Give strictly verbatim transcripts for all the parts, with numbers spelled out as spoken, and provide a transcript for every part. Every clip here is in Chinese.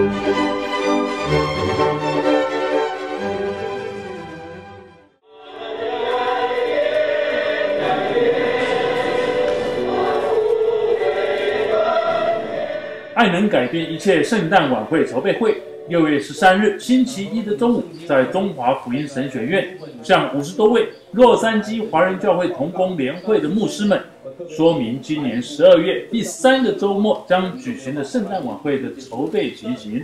爱能改变一切圣诞晚会筹备会六月十三日星期一的中午，在中华福音神学院，向五十多位洛杉矶华人教会同工联会的牧师们说明今年十二月第三个周末将举行的圣诞晚会的筹备情形。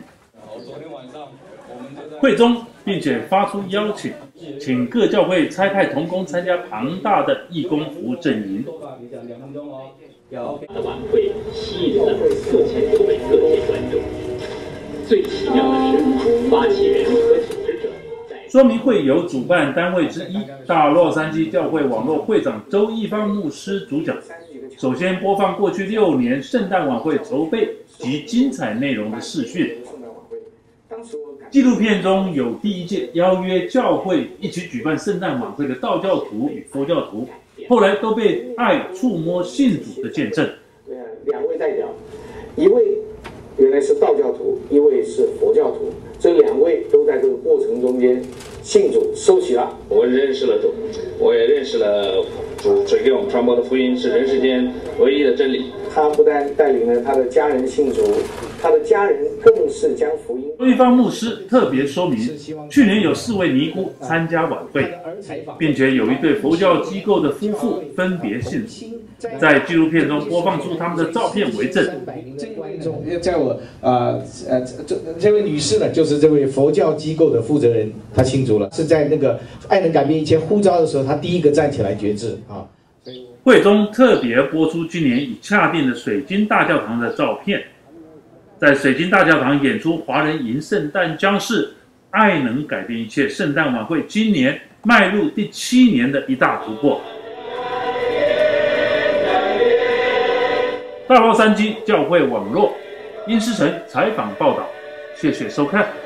会中并且发出邀请，请各教会差派同工参加庞大的义工服务阵营。 的晚会吸引了四千多位各界观众。最奇妙的是，发起人和组织者说明会由主办单位之一大洛杉矶教会网络会长周一芳牧师主讲。首先播放过去六年圣诞晚会筹备及精彩内容的视讯。纪录片中有第一届邀约教会一起举办圣诞晚会的道教徒与佛教徒，后来都被爱触摸信主的见证。 对啊，两位代表，一位原来是道教徒，一位是佛教徒，这两位都在这个过程中间信主受洗了。 我认识了主，我也认识了主指给我们传播的福音是人世间唯一的真理。 他不但带领了他的家人信主，他的家人更是将福音。 周一芳牧师特别说明，去年有四位尼姑参加晚会，并且有一对佛教机构的夫妇分别信主，在纪录片中播放出他们的照片为证。 在我呃呃这这位女士呢，就是这位佛教机构的负责人，她信主了，是在那个爱能改变一切呼召的时候，她第一个站起来决志啊。 会中特别播出今年已洽定的水晶大教堂的照片，在水晶大教堂演出华人迎圣诞将是爱能改变一切圣诞晚会今年迈入第七年的一大突破。大洛杉矶教会网络殷思成采访报道，谢谢收看。